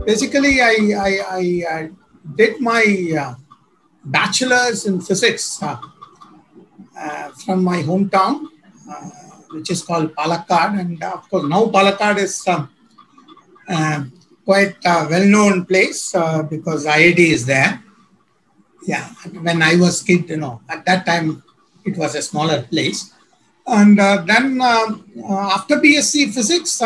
Basically, I did my bachelor's in physics from my hometown, which is called Palakkad. And of course, now Palakkad is uh, quite a well-known place because IIT is there. Yeah, when I was kid, at that time it was a smaller place. And then after BSc Physics,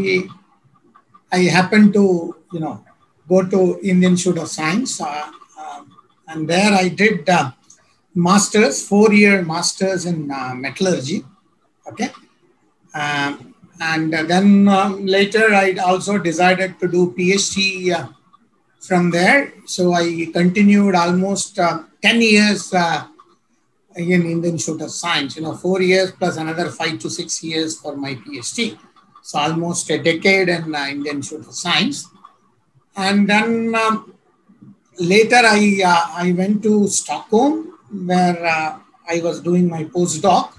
I happened to go to Indian Institute of Science, and there I did masters, 4-year masters in metallurgy. Okay, and then later I also decided to do PhD from there. So I continued almost 10 years in Indian Institute of Science. 4 years plus another 5 to 6 years for my PhD. So almost a decade in Indian Institute of Science. And then later I went to Stockholm where I was doing my postdoc.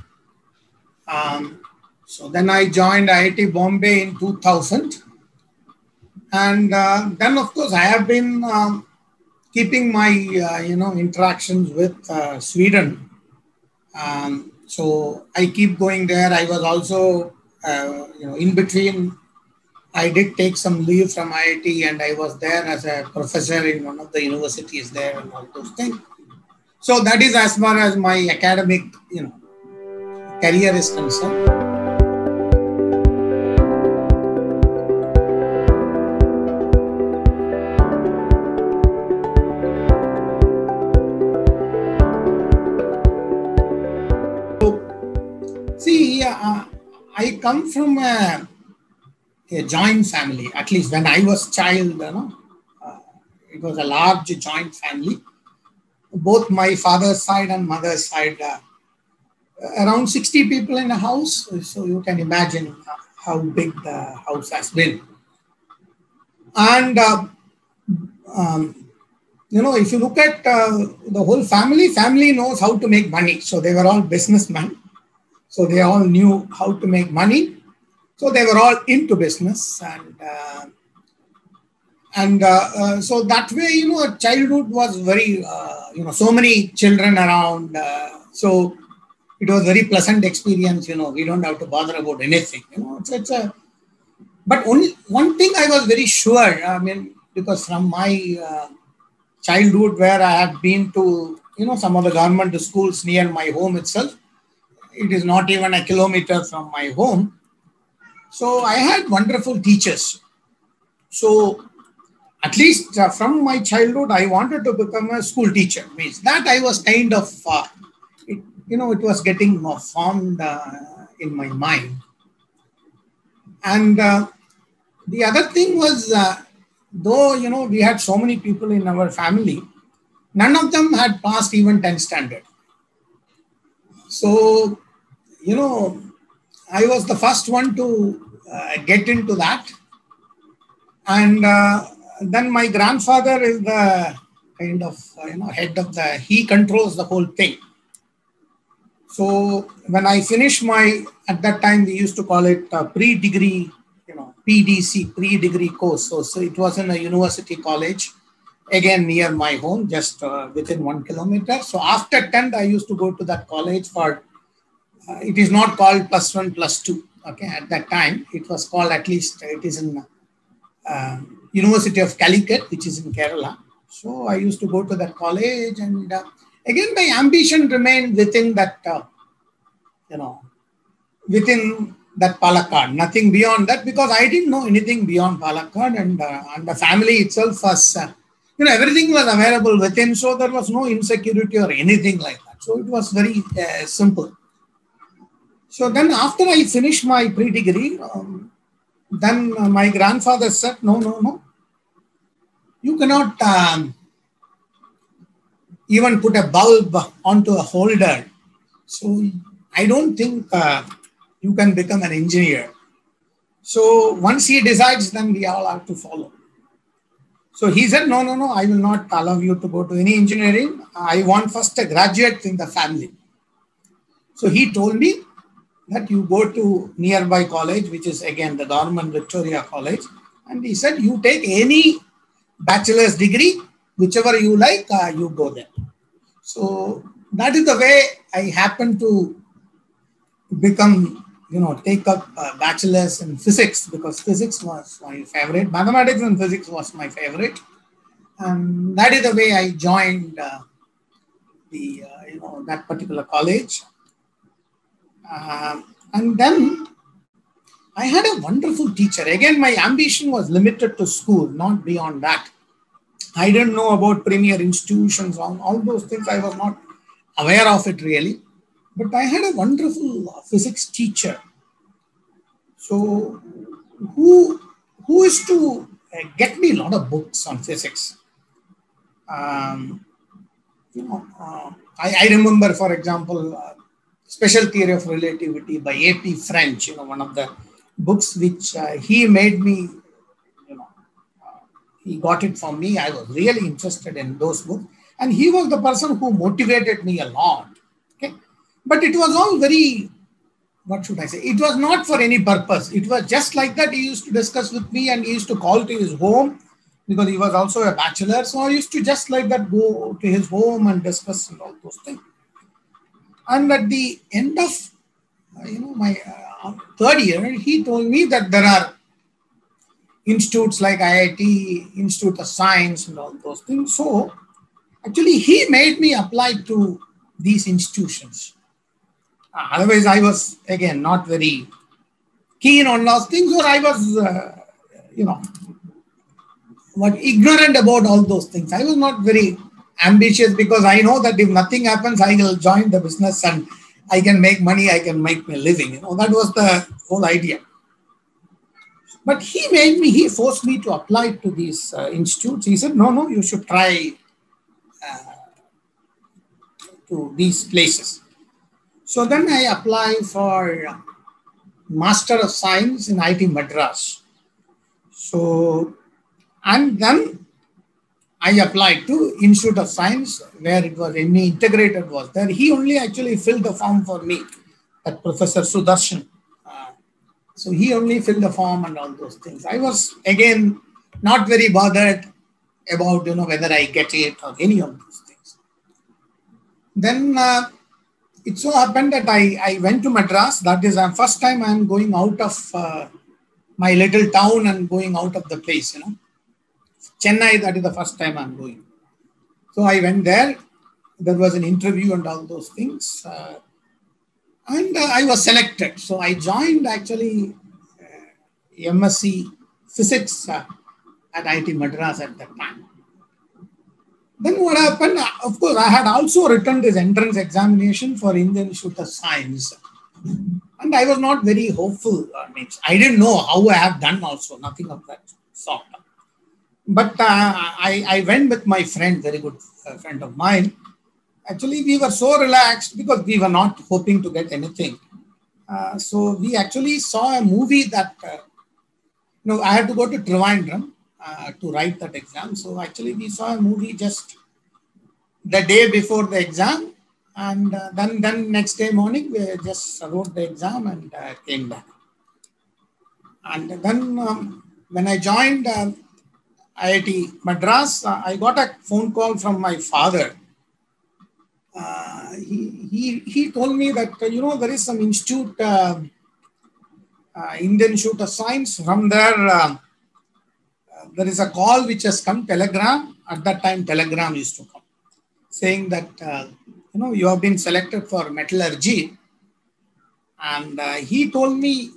So then I joined IIT Bombay in 2000. And then, of course, I have been keeping my, interactions with Sweden. So I keep going there. I was also, in between, I did take some leave from IIT and I was there as a professor in one of the universities there and all those things. So that is as far as my academic, career is concerned. See, I come from a joint family. At least when I was child, it was a large joint family. Both my father's side and mother's side, around 60 people in a house. So you can imagine how big the house has been. And if you look at the whole family knows how to make money. So they were all businessmen. So they all knew how to make money. So they were all into business. And so that way, childhood was very, so many children around. So it was very pleasant experience. We don't have to bother about anything. But only one thing I was very sure, because from my childhood where I had been to, some of the government schools near my home itself, it is not even a kilometer from my home. So I had wonderful teachers. So at least from my childhood, I wanted to become a school teacher. Means that I was kind of, it was getting formed in my mind. And the other thing was, though, we had so many people in our family, none of them had passed even 10th standard. So, I was the first one to get into that. And then my grandfather is the kind of, head of he controls the whole thing. So when I finished at that time, we used to call it pre-degree, PDC, pre-degree course. So it was in a university college, again near my home, just within 1 kilometer. So after 10th, I used to go to that college for, it is not called +1, +2. Okay, at that time, it was called, at least it is in University of Calicut, which is in Kerala. So I used to go to that college, and again, my ambition remained within that, within that Palakkad, nothing beyond that, because I didn't know anything beyond Palakkad, and the family itself was, everything was available within, so there was no insecurity or anything like that. So it was very simple. So then after I finished my pre-degree, then my grandfather said, no, you cannot even put a bulb onto a holder. So I don't think you can become an engineer. So once he decides, then we all have to follow. So he said, no, I will not allow you to go to any engineering. I want first a graduate in the family. So he told me that you go to nearby college, which is again the government Victoria College. And he said, you take any bachelor's degree, whichever you like, you go there. So that is the way I happened to become, take up a bachelor's in physics, because physics was my favorite. Mathematics and physics was my favorite. And that is the way I joined that particular college. And then I had a wonderful teacher. Again, my ambition was limited to school, not beyond that. I didn't know about premier institutions, all those things. I was not aware of it really. But I had a wonderful physics teacher. So who used to get me a lot of books on physics. I remember, for example, Special Theory of Relativity by A.P. French, one of the books which he made me, he got it for me. I was really interested in those books. And he was the person who motivated me a lot. Okay? But it was all very, what should I say? It was not for any purpose. It was just like that. He used to discuss with me, and he used to call to his home because he was also a bachelor. So I used to just like that go to his home and discuss and all those things. And at the end of, my third year, he told me that there are institutes like IIT, Institute of Science and all those things. So actually he made me apply to these institutions. Otherwise I was, again, not very keen on those things, or I was, ignorant about all those things. I was not very ambitious, because I know that if nothing happens, I will join the business and I can make money, I can make my living. That was the whole idea. But he forced me to apply to these institutes. He said, no, you should try to these places. So then I applied for Master of Science in IIT Madras. So, and then I applied to Institute of Science, where it was ME Integrated was there. He only actually filled the form for me, that Professor Sudarshan. So he only filled the form and all those things. I was, again, not very bothered about, whether I get it or any of those things. Then it so happened that I went to Madras. That is the first time I am going out of my little town and going out of the place, Chennai, that is the first time I'm going. So I went there. There was an interview and all those things. And I was selected. So I joined actually MSc Physics at IIT Madras at that time. Then what happened? Of course, I had also written this entrance examination for Indian Institute of Science. And I was not very hopeful. I didn't know how I have done also, nothing of that sort. But I went with my friend, very good friend of mine. Actually, we were so relaxed because we were not hoping to get anything. So we actually saw a movie that, I had to go to Trivandrum to write that exam. So actually we saw a movie just the day before the exam. And then next day morning, we just wrote the exam and came back. And then when I joined IIT Madras, I got a phone call from my father. He told me that, there is some institute, Indian Institute of Science. From there, there is a call which has come, telegram. At that time, telegram used to come, saying that, you have been selected for metallurgy. And he told me,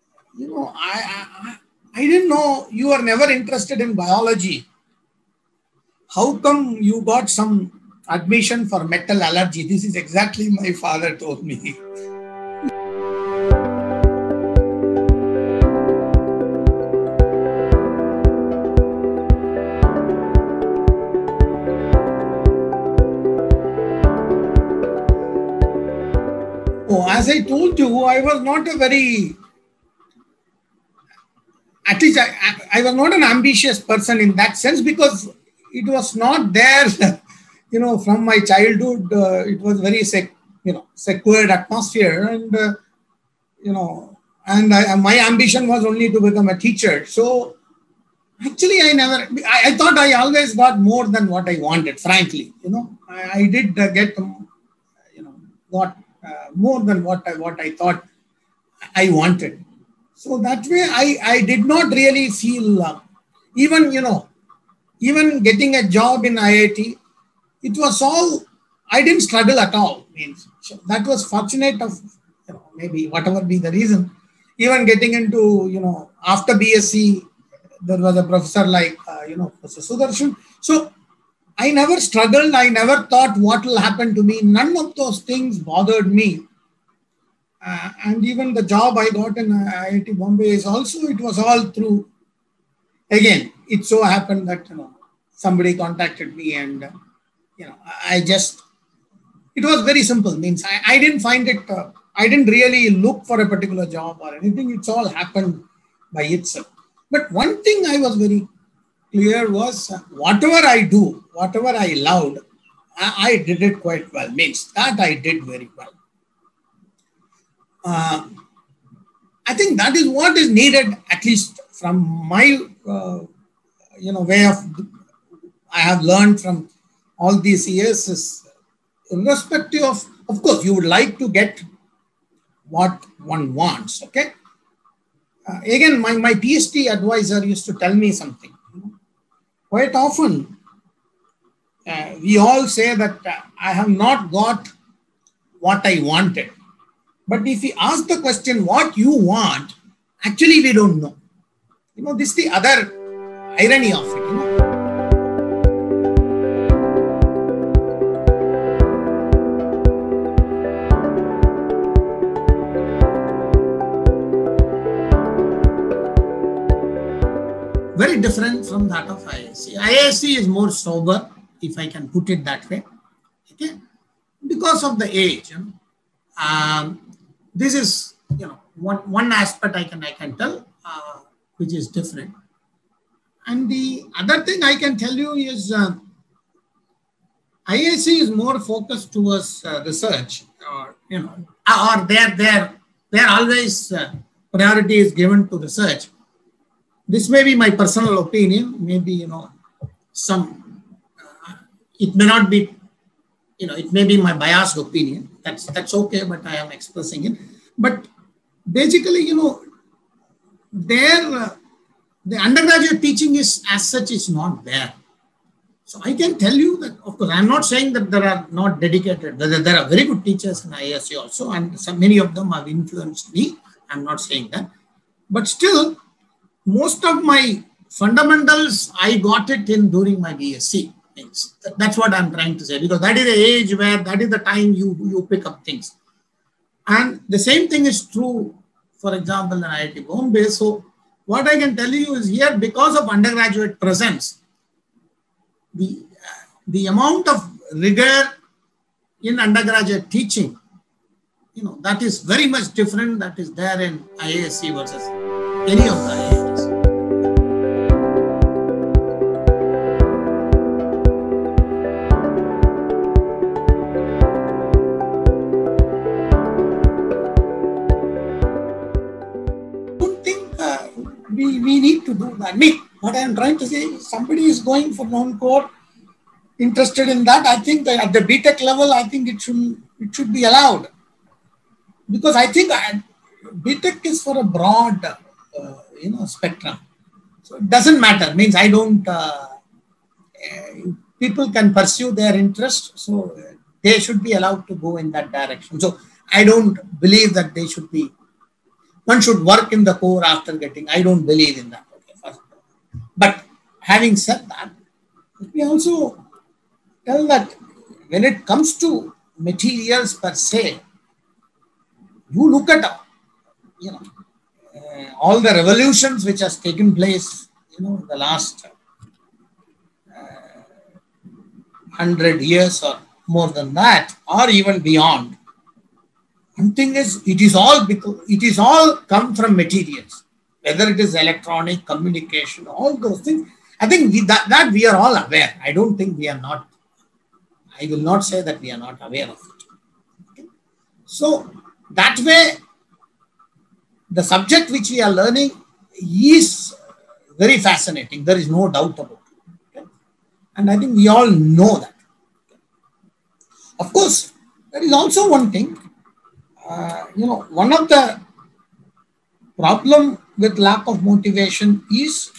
I didn't know you were never interested in biology. How come you got some admission for metal allergy? This is exactly my father told me. Oh, as I told you, I was not a very, at least I was not an ambitious person in that sense, because it was not there, from my childhood. It was very, secured atmosphere, and, and my ambition was only to become a teacher. So Actually, I thought I always got more than what I wanted, frankly. I did get, got more than what I thought I wanted. So that way, I did not really feel, even, even getting a job in IIT, it was all, I didn't struggle at all. Means that was fortunate of, maybe whatever be the reason. Even getting into, after BSc, there was a professor like, Professor Sudarshan. So I never struggled. I never thought what will happen to me. None of those things bothered me. And even the job I got in IIT Bombay is also, it was all through, again, it so happened that, somebody contacted me and, I just, it was very simple. Means I didn't find it, I didn't really look for a particular job or anything. It's all happened by itself. But one thing I was very clear was whatever I do, whatever I loved, I did it quite well. Means that I did very well. I think that is what is needed, at least from my, way of, I have learned from all these years is irrespective of course, you would like to get what one wants, okay? Again, my PhD advisor used to tell me something. Quite often, we all say that I have not got what I wanted. But if we ask the question, what you want, actually we don't know. This is the other irony of it. Very different from that of IISc. IISc is more sober, if I can put it that way, okay? Because of the age. This is, one aspect I can tell, which is different. And the other thing I can tell you is IISc is more focused towards research, or they're always priority is given to research. This may be my personal opinion. Maybe it may not be. It may be my biased opinion. That's okay, but I am expressing it. But basically, the undergraduate teaching is as such is not there. So I can tell you that, of course, I'm not saying that there are not dedicated. There are very good teachers in IISc also, and many of them have influenced me. I'm not saying that, but still, most of my fundamentals I got it during my BSc. That's what I'm trying to say, because that is the age where that is the time you pick up things. And the same thing is true, for example, in IIT Bombay. So what I can tell you is here, because of undergraduate presence, the amount of rigor in undergraduate teaching, that is very much different that is there in IISc versus any of the IITs. We need to do that. What I am trying to say, somebody is going for non-core, interested in that. I think that at the BTech level, I think it should be allowed, because I think BTech is for a broad, spectrum. So it doesn't matter. Means I don't. People can pursue their interest, so they should be allowed to go in that direction. So I don't believe that they should be. One should work in the core after getting. I don't believe in that. Okay, first. But having said that, let me also tell that when it comes to materials per se, you look at all the revolutions which has taken place, the last 100 years or more than that, or even beyond. One thing is, it is all come from materials, whether it is electronic, communication, all those things. I think that we are all aware. I don't think we are not. I will not say that we are not aware of it. Okay? So that way, the subject which we are learning is very fascinating. There is no doubt about it. Okay? And I think we all know that. Of course, there is also one thing, one of the problem with lack of motivation is,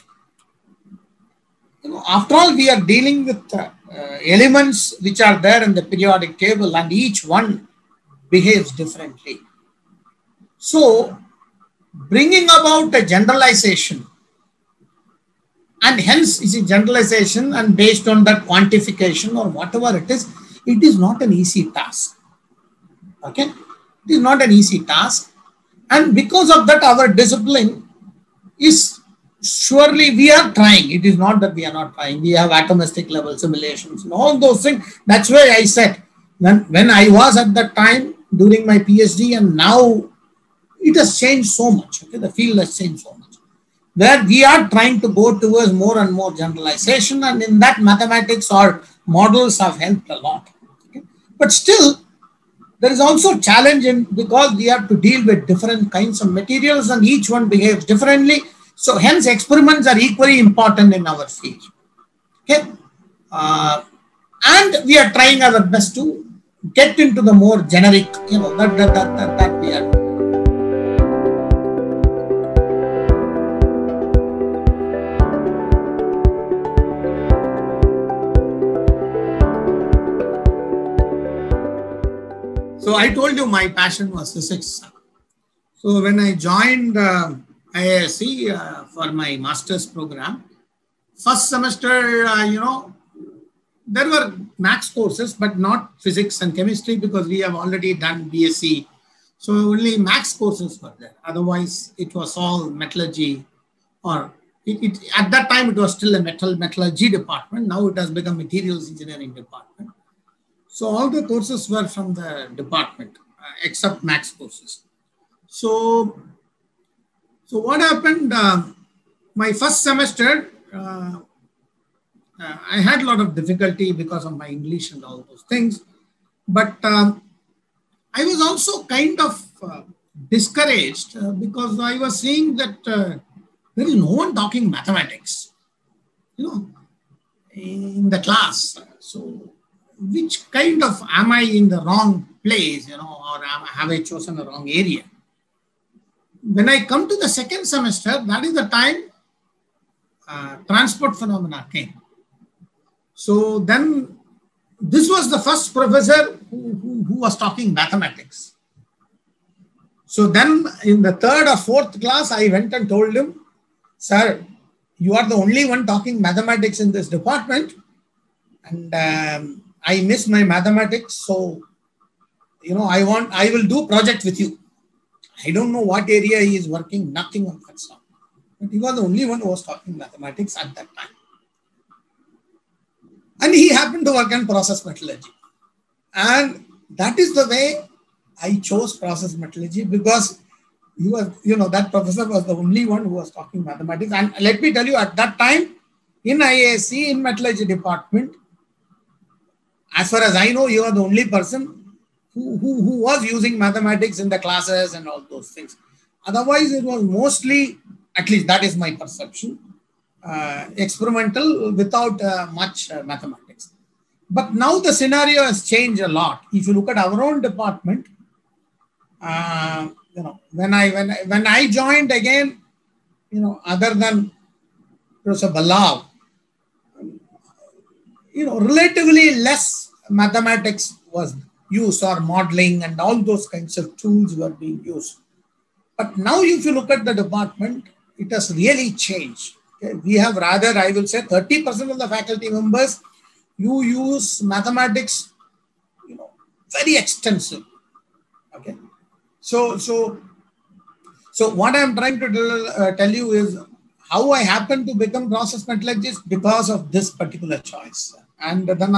after all, we are dealing with elements which are there in the periodic table and each one behaves differently. So, bringing about a generalization, and hence is a generalization, and based on that quantification or whatever it is not an easy task. Okay, it is not an easy task, and because of that, our discipline is surely we are trying. It is not that we are not trying. We have atomistic level simulations and all those things. That's why I said when I was at that time during my PhD, and now it has changed so much. Okay, the field has changed so much. Where we are trying to go towards more and more generalization, and in that mathematics or models have helped a lot. Okay? But still, there is also a challenge because we have to deal with different kinds of materials and each one behaves differently. So hence experiments are equally important in our field. Okay, and we are trying our best to get into the more generic, that we are. So I told you my passion was physics. So when I joined IISc for my master's program, first semester, there were maths courses, but not physics and chemistry because we have already done BSc. So only maths courses were there. Otherwise, it was all metallurgy, or at that time it was still a metallurgy department. Now it has become materials engineering department. So all the courses were from the department, except maths courses. So what happened? My first semester, I had a lot of difficulty because of my English and all those things. But I was also kind of discouraged because I was seeing that there is no one talking mathematics, in the class. So which kind of am I in the wrong place, or have I chosen the wrong area? When I come to the second semester, that is the time transport phenomena came. So then this was the first professor who was talking mathematics. So then in the third or fourth class, I went and told him, sir, you are the only one talking mathematics in this department. And I miss my mathematics. So, I will do project with you. I don't know what area he is working, nothing on that stuff. But he was the only one who was talking mathematics at that time. And he happened to work on process metallurgy. And that is the way I chose process metallurgy, because he was, that professor was the only one who was talking mathematics. And let me tell you, at that time in IISc, in metallurgy department, as far as I know, you are the only person who was using mathematics in the classes and all those things. Otherwise, it was mostly, at least that is my perception, experimental without much mathematics. But now the scenario has changed a lot. If you look at our own department, when I joined again, other than Professor Ballao, relatively less mathematics was used, or modeling and all those kinds of tools were being used. But now if you look at the department, it has really changed. Okay? We have rather, I will say 30% of the faculty members, you use mathematics, very extensive. Okay. So what I'm trying to tell you is how I happened to become process metallurgist because of this particular choice. And then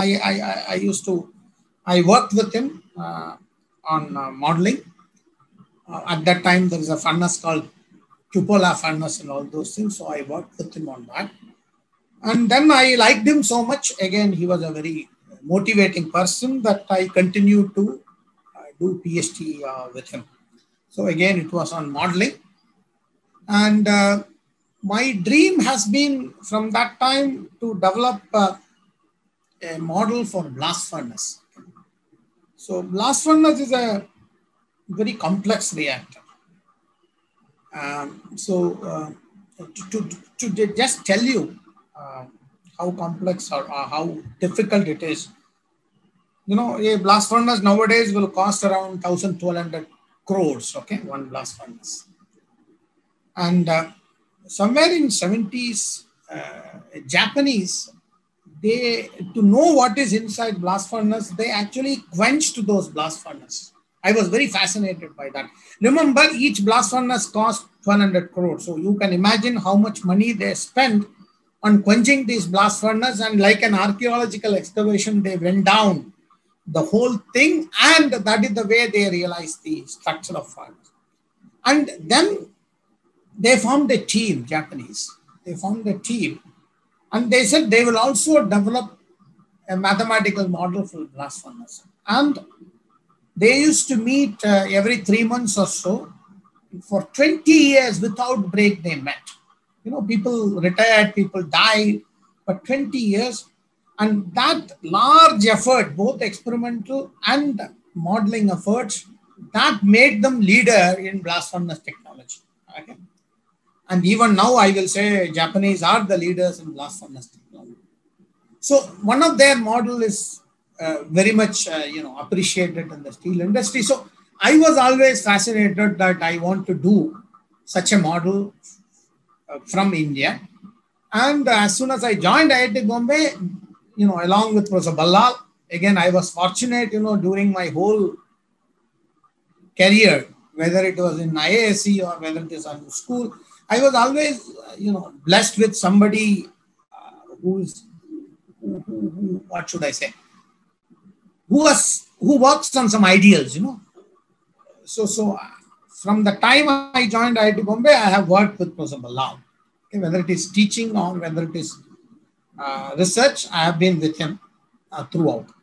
I worked with him on modeling. At that time, there was a furnace called cupola furnace and all those things. So I worked with him on that. And then I liked him so much. Again, he was a very motivating person that I continued to do PhD with him. So again, it was on modeling. And my dream has been from that time to develop a model for blast furnace. So blast furnace is a very complex reactor. To just tell you how complex or how difficult it is, a blast furnace nowadays will cost around 1,200 crores, okay, one blast furnace. And somewhere in 70s, Japanese, to know what is inside blast furnace, they actually quenched those blast furnaces. I was very fascinated by that. Remember, each blast furnace cost 1,200 crores. So you can imagine how much money they spent on quenching these blast furnace, and like an archaeological excavation, they went down the whole thing, and that is the way they realized the structure of furnace. And then they formed a team, Japanese. They formed a team, and they said they will also develop a mathematical model for blast furnace. And they used to meet every 3 months or so. For 20 years without break, they met. People retired, people died, but 20 years. And that large effort, both experimental and modeling efforts, that made them leader in blast furnace technology. Okay? And even now, I will say Japanese are the leaders in blast furnace technology. So one of their model is very much, appreciated in the steel industry. So I was always fascinated that I want to do such a model from India. And as soon as I joined IIT Bombay, along with Professor Ballal, again, I was fortunate, during my whole career, whether it was in IISc or whether it is in school, I was always, blessed with somebody who what should I say, who works on some ideals, So from the time I joined IIT Bombay, I have worked with Professor Ballal. Okay, whether it is teaching or whether it is research, I have been with him throughout.